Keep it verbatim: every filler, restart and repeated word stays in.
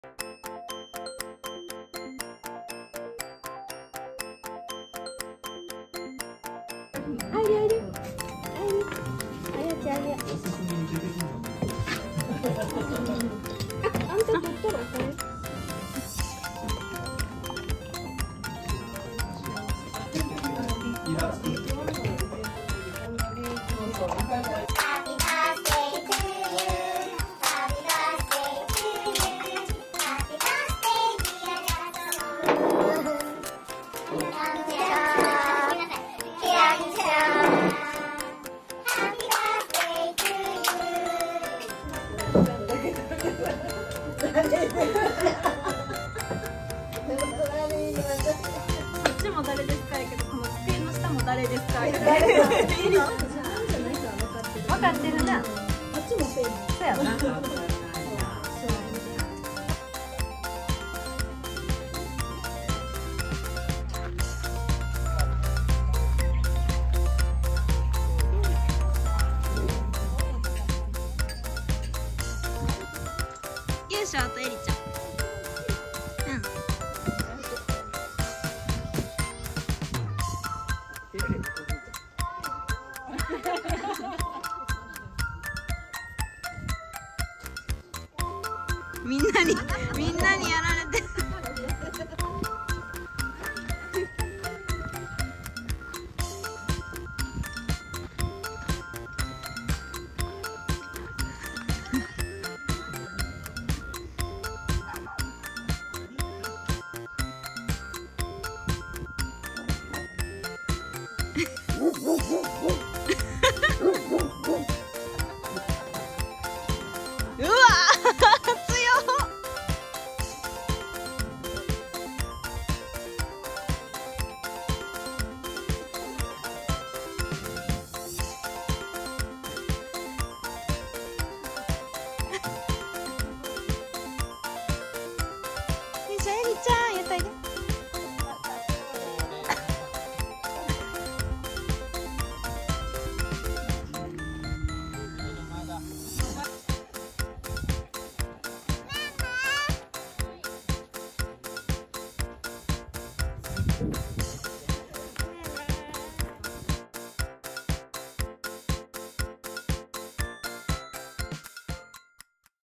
あいであいであいであやちゃんあやあ、あんた取ったらこれこっちも誰ですかやけど、この机の下も誰ですかやけど分かってるな。こっちもペンそうやな。優勝とエリちゃん。みんなにみんなにやられてる。うわじゃあエリちゃんやったりね。ママ